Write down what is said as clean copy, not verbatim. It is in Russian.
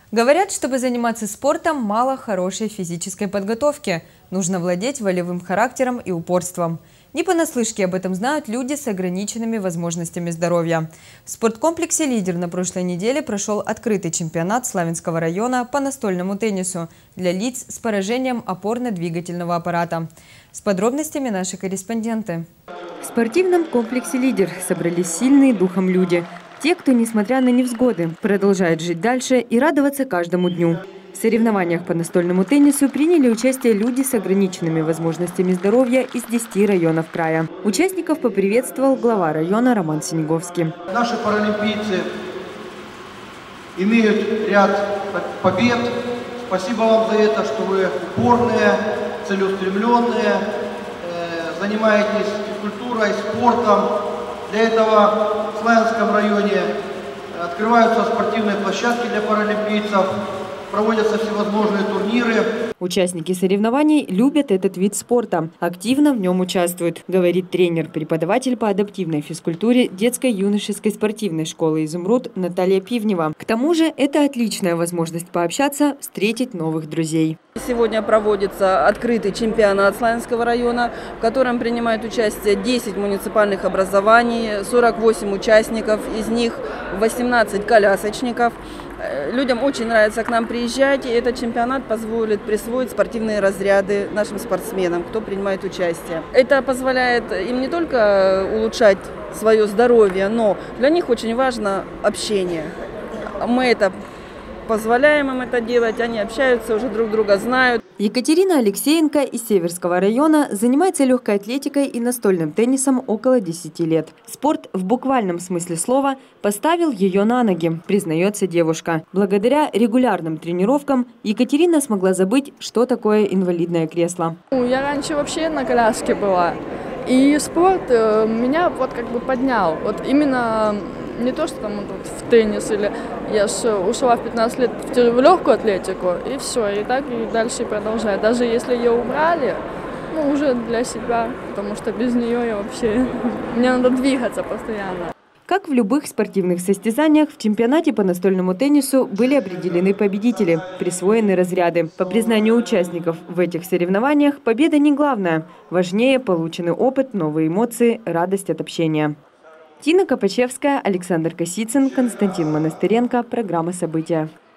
Говорят, чтобы заниматься спортом, мало хорошей физической подготовки. Нужно владеть волевым характером и упорством. Не понаслышке об этом знают люди с ограниченными возможностями здоровья. В спорткомплексе «Лидер» на прошлой неделе прошел открытый чемпионат Славянского района по настольному теннису для лиц с поражением опорно-двигательного аппарата. С подробностями наши корреспонденты. В спортивном комплексе «Лидер» собрались сильные духом люди. Те, кто, несмотря на невзгоды, продолжает жить дальше и радоваться каждому дню. В соревнованиях по настольному теннису приняли участие люди с ограниченными возможностями здоровья из 10 районов края. Участников поприветствовал глава района Роман Синеговский. Наши паралимпийцы имеют ряд побед. Спасибо вам за это, что вы упорные, целеустремленные, занимаетесь физкультурой, спортом. Для этого в Славянском районе открываются спортивные площадки для паралимпийцев, проводятся всевозможные турниры. Участники соревнований любят этот вид спорта, активно в нем участвуют, говорит тренер-преподаватель по адаптивной физкультуре детской юношеской спортивной школы «Изумруд» Наталья Пивнева. К тому же это отличная возможность пообщаться, встретить новых друзей. Сегодня проводится открытый чемпионат Славянского района, в котором принимают участие 10 муниципальных образований, 48 участников, из них 18 колясочников. Людям очень нравится к нам приезжать, и этот чемпионат позволит присвоить спортивные разряды нашим спортсменам, кто принимает участие. Это позволяет им не только улучшать свое здоровье, но для них очень важно общение. Мы это позволяем им это делать, они общаются, уже друг друга знают. Екатерина Алексеенко из Северского района занимается легкой атлетикой и настольным теннисом около 10 лет. Спорт в буквальном смысле слова поставил ее на ноги, признается девушка. Благодаря регулярным тренировкам Екатерина смогла забыть, что такое инвалидное кресло. Я раньше вообще на коляске была, и спорт меня вот как бы поднял. Вот именно не то, что там в теннис, или я ушла в 15 лет в легкую атлетику, и все, и так и дальше продолжаю. Даже если ее убрали, ну, уже для себя, потому что без нее я вообще, мне надо двигаться постоянно. Как в любых спортивных состязаниях, в чемпионате по настольному теннису были определены победители, присвоены разряды. По признанию участников в этих соревнованиях, победа не главная. Важнее полученный опыт, новые эмоции, радость от общения. Тина Копачевская, Александр Косицын, Константин Монастыренко. Программа «События».